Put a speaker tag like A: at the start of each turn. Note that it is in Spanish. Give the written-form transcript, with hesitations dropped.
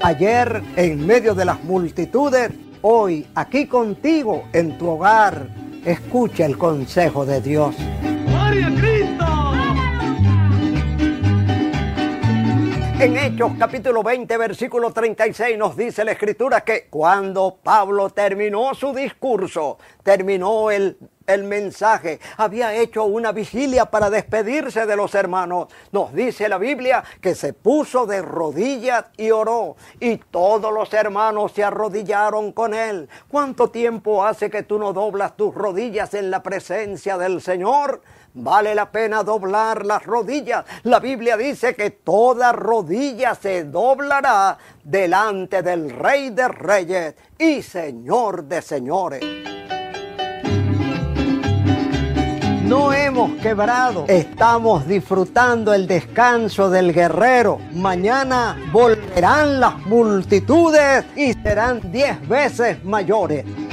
A: Ayer en medio de las multitudes, hoy aquí contigo en tu hogar. Escucha el consejo de Dios.
B: ¡Gloria a Cristo!
A: En Hechos capítulo 20, versículo 36 nos dice la Escritura que cuando Pablo terminó su discurso, terminó el mensaje, había hecho una vigilia para despedirse de los hermanos. Nos dice la Biblia que se puso de rodillas y oró, y todos los hermanos se arrodillaron con él. ¿Cuánto tiempo hace que tú no doblas tus rodillas en la presencia del Señor? Vale la pena doblar las rodillas. La Biblia dice que toda rodilla se doblará delante del Rey de Reyes y Señor de Señores. No hemos quebrado, estamos disfrutando el descanso del guerrero. Mañana volverán las multitudes y serán 10 veces mayores.